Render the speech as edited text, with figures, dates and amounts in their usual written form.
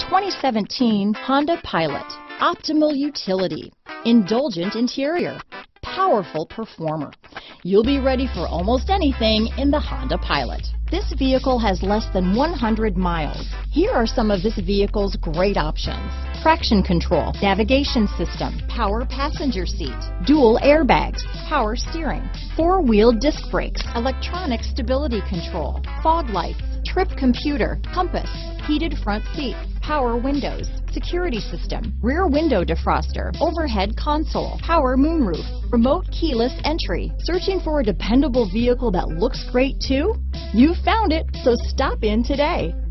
2017 Honda Pilot. Optimal utility, indulgent interior, powerful performer. You'll be ready for almost anything in the Honda Pilot. This vehicle has less than 100 miles. Here are some of this vehicle's great options: traction control, navigation system, power passenger seat, dual airbags, power steering, four-wheel disc brakes, electronic stability control, fog lights, trip computer, compass, heated front seats, power windows, security system, rear window defroster, overhead console, power moonroof, remote keyless entry. Searching for a dependable vehicle that looks great too? You found it, so stop in today.